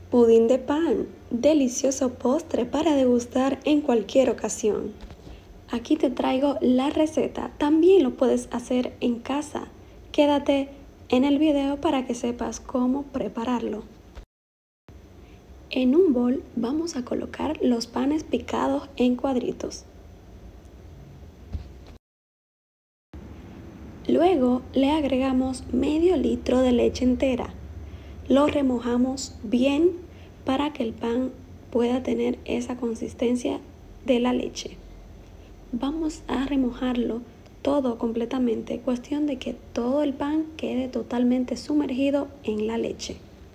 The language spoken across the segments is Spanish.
Pudín de pan, delicioso postre para degustar en cualquier ocasión. Aquí te traigo la receta, también lo puedes hacer en casa. Quédate en el video para que sepas cómo prepararlo. En un bol vamos a colocar los panes picados en cuadritos. Luego le agregamos medio litro de leche entera. Lo remojamos bien para que el pan pueda tener esa consistencia de la leche. Vamos a remojarlo todo completamente, cuestión de que todo el pan quede totalmente sumergido en la leche.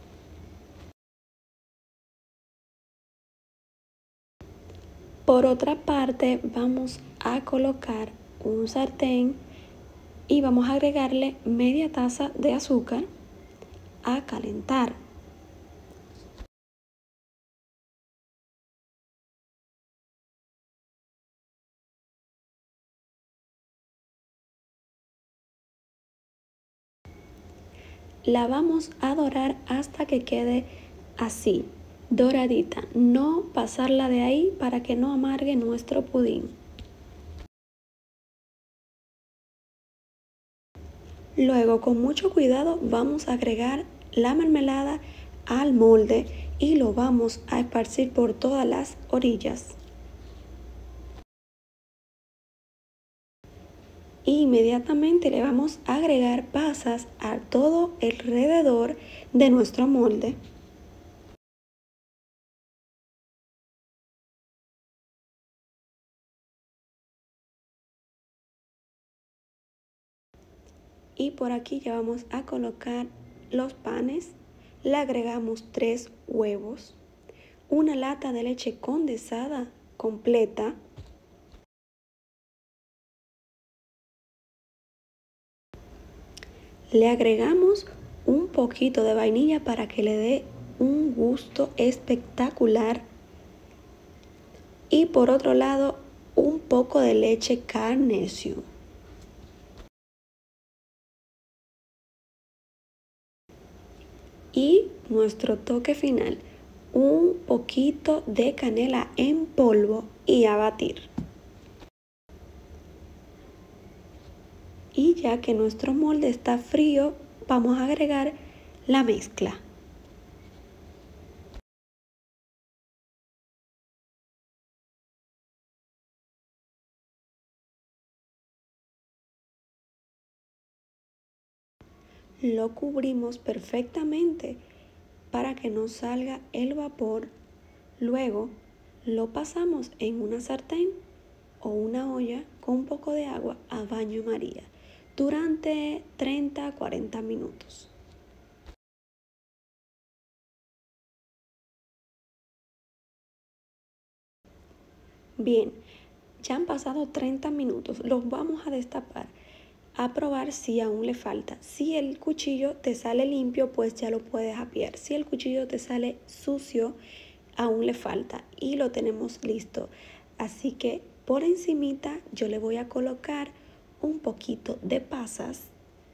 Por otra parte, vamos a colocar un sartén y vamos a agregarle media taza de azúcar a calentar. La vamos a dorar hasta que quede así, doradita, no pasarla de ahí para que no amargue nuestro pudín. Luego, con mucho cuidado, vamos a agregar la mermelada al molde y lo vamos a esparcir por todas las orillas. Inmediatamente le vamos a agregar pasas a todo alrededor de nuestro molde. Y por aquí ya vamos a colocar los panes. Le agregamos 3 huevos, una lata de leche condensada completa, le agregamos un poquito de vainilla para que le dé un gusto espectacular y por otro lado un poco de leche Carnation. Y nuestro toque final, un poquito de canela en polvo y a batir. Y ya que nuestro molde está frío, vamos a agregar la mezcla. Lo cubrimos perfectamente para que no salga el vapor. Luego lo pasamos en una sartén o una olla con un poco de agua a baño María durante 30 a 40 minutos. Bien, ya han pasado 30 minutos, los vamos a destapar a probar si aún le falta. Si el cuchillo te sale limpio, pues ya lo puedes apiar. Si el cuchillo te sale sucio, aún le falta y lo tenemos listo. Así que por encimita yo le voy a colocar un poquito de pasas.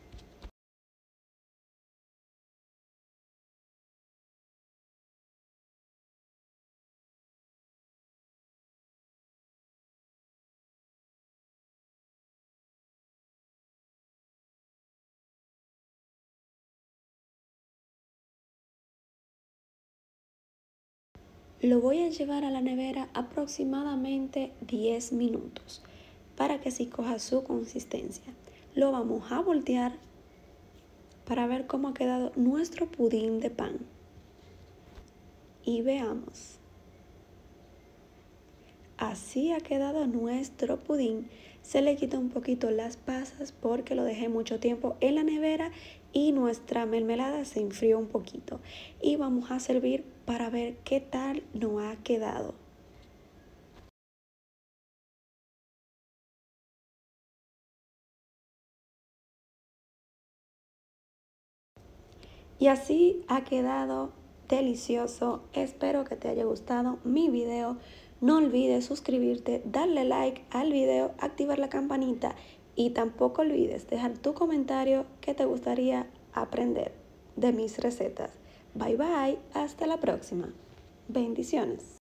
Lo voy a llevar a la nevera aproximadamente 10 minutos para que así coja su consistencia. Lo vamos a voltear para ver cómo ha quedado nuestro pudín de pan. Y veamos. Así ha quedado nuestro pudín. Se le quita un poquito las pasas porque lo dejé mucho tiempo en la nevera y nuestra mermelada se enfrió un poquito. Y vamos a servir para ver qué tal nos ha quedado. Y así ha quedado delicioso. Espero que te haya gustado mi video. No olvides suscribirte, darle like al video, activar la campanita y tampoco olvides dejar tu comentario que te gustaría aprender de mis recetas. Bye bye, hasta la próxima. Bendiciones.